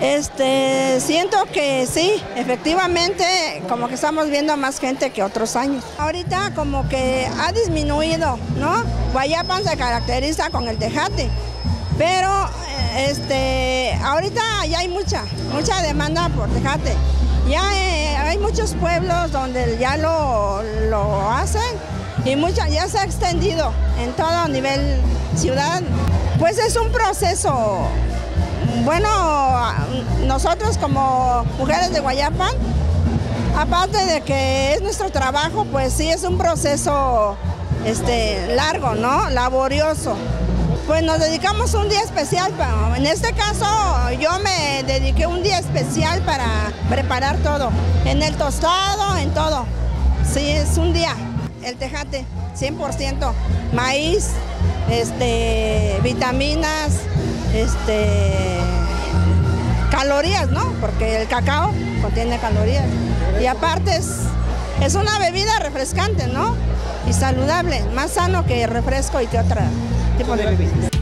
Siento que sí, efectivamente, como que estamos viendo más gente que otros años. Ahorita como que ha disminuido, ¿no? Guayapan se caracteriza con el tejate, pero ahorita ya hay mucha demanda por tejate. Ya hay muchos pueblos donde ya lo hacen y ya se ha extendido en todo nivel ciudad. Pues es un proceso. Bueno, nosotros como mujeres de Guayapan, aparte de que es nuestro trabajo, pues sí es un proceso largo, ¿no? Laborioso. Pues nos dedicamos un día especial, pero en este caso yo me dediqué un día especial para preparar todo, en el tostado, en todo. Sí, es un día, el tejate, 100%, maíz, vitaminas, calorías, ¿no? Porque el cacao contiene calorías. Y aparte es una bebida refrescante, ¿no? Y saludable, más sano que refresco y que otro tipo de bebidas.